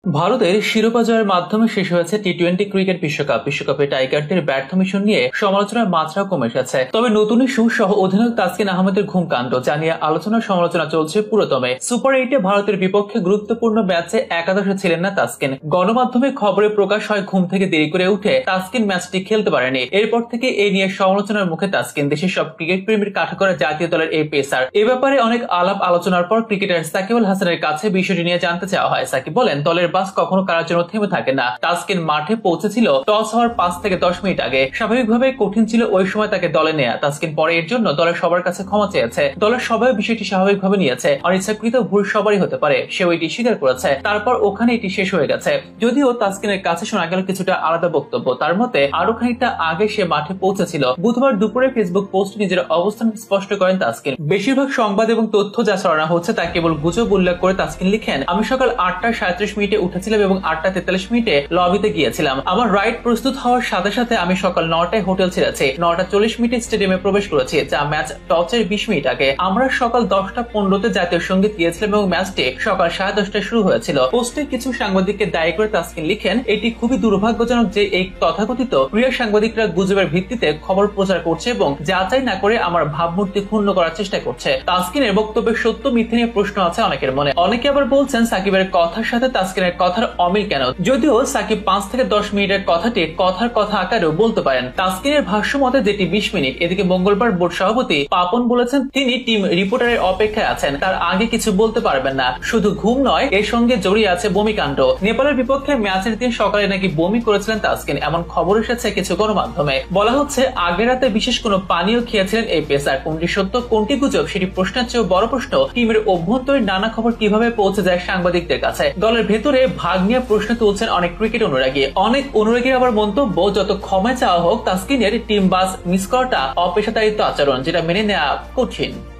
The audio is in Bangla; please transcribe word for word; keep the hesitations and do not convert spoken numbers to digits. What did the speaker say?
ভারতের শিরোপা জয়ের মাধ্যমে শেষ হয়েছে টি টোয়েন্টি ক্রিকেট বিশ্বকাপ। বিশ্বকাপে টাইগারদের ব্যর্থ মিশন নিয়ে সমালোচনার মাত্রাও কমে এসেছে। তবে নতুন ইস্যু সহ অধিনায়ক তাসকিন আহমেদের ঘুমকাণ্ড যা নিয়ে আলোচনা সমালোচনা চলছে পুরোদমে। সুপার এইটে ভারতের বিপক্ষে গুরুত্বপূর্ণ ম্যাচে একাদশে ছিলেন না তাসকিন। গণমাধ্যমে খবরে প্রকাশ হয় ঘুম থেকে দেরি করে উঠে তাসকিন ম্যাচটি খেলতে পারেনি। এরপর থেকে এই নিয়ে সমালোচনার মুখে তাসকিন। দেশের সব ক্রিকেট প্রেমীর কাঠাকরা জাতীয় দলের এই পেসার। এ ব্যাপারে অনেক আলাপ আলোচনার পর ক্রিকেটার সাকিব আল হাসানের কাছে বিষয়টি নিয়ে জানতে চাওয়া হয়। সাকিব বলেন, দলের বাস কখনো কারার জন্য থেমে থাকে না। তাসকিন মাঠে পৌঁছেছিল টস হওয়ার পাঁচ থেকে দশ মিনিট আগে। স্বাভাবিকভাবে কঠিন ছিল ওই সময় তাকে দলে নেয়া। তাসকিন পরে এর জন্য দলের সবার কাছে ক্ষমা চেয়েছে। দলের সবাই বিষয়টি স্বাভাবিকভাবে নিয়েছে। অনিচ্ছাকৃত ভুল সবারই হতে পারে, সেও এটি স্বীকার করেছে। তারপর ওখানে এটি শেষ হয়ে গেছে। যদিও তাসকিনের কাছে শোনা গেল কিছুটা আলাদা বক্তব্য। তার মতে আরো খানিকটা আগে সে মাঠে পৌঁছেছিল। বুধবার দুপুরে ফেসবুক পোস্ট নিজের অবস্থান স্পষ্ট করেন তাসকিন। বেশিরভাগ সংবাদ এবং তথ্য যা ছড়ানো হচ্ছে তা কেবল গুজব উল্লেখ করে তাসকিন লিখেন, আমি সকাল আটটা সাঁত্রিশ মিনিটে উঠেছিলাম এবং আটটা তেতাল্লিশ মিনিটে লবিতে গিয়েছিলাম। আমার রাইড প্রস্তুত হওয়ার সাথে সাথে আমি সকাল নটায় হোটেল ছেড়েছি। নটা চল্লিশ মিনিটে স্টেডিয়ামে প্রবেশ করেছি, যা ম্যাচ টসের বিশ মিনিট আগে। আমরা সকাল দশটা পনেরোতে জাতীয় সঙ্গীত গিয়েছিলাম এবং ম্যাচটি সকাল সাড়ে দশটায় শুরু হয়েছিল। পোস্টে কিছু সাংবাদিককে দায়ী করে তাসকিন লিখেন, এটি খুবই দুর্ভাগ্যজনক যে এই তথাকথিত ক্রীড়া সাংবাদিকরা গুজবের ভিত্তিতে খবর প্রচার করছে এবং যাচাই না করে আমার ভাবমূর্তি ক্ষুণ্ণ করার চেষ্টা করছে। তাসকিনের বক্তব্যের সত্য মিথ্যে নিয়ে প্রশ্ন আছে অনেকের মনে। অনেকে আবার বলছেন সাকিবের কথার সাথে তাসকিনের কথার অমিল কেন। যদিও সাকিব পাঁচ থেকে দশ মিনিটের কথাটি কথার কথা আকারেও বলতে পারেন। তাসকিনের ভাষ্য মতে যেটি বিশ মিনিট। এদিকে মঙ্গলবার বোর্ড সভাপতি পাপন বলেছেন তিনি টিম রিপোর্টারের অপেক্ষায় আছেন, তার আগে কিছু বলতে পারবেন না। শুধু ঘুম নয়, এর সঙ্গে জড়িয়ে আছে বমিকাণ্ড। নেপালের বিপক্ষে ম্যাচের দিন সকালে নাকি বমি করেছিলেন তাসকিন, এমন খবর এসেছে কিছু গণমাধ্যমে। বলা হচ্ছে আগের রাতে বিশেষ কোনো পানীয় খেয়েছিলেন এই পেসার। কোনটি সত্য কোনটি গুজব সেটি প্রশ্নের চেয়েও বড় প্রশ্ন, টিমের অভ্যন্তরীণ নানা খবর কিভাবে পৌঁছে যায় সাংবাদিকদের কাছে। দলের ভেতরে ভাগ নিয়ে প্রশ্ন তুলছেন অনেক ক্রিকেট অনুরাগী। অনেক অনুরাগীর আবার মন্তব্য, যত ক্ষমা চাওয়া হোক তাসকিনের টিম বাস মিস করাটা অপেশাদারিত্ব আচরণ, যেটা মেনে নেওয়া কঠিন।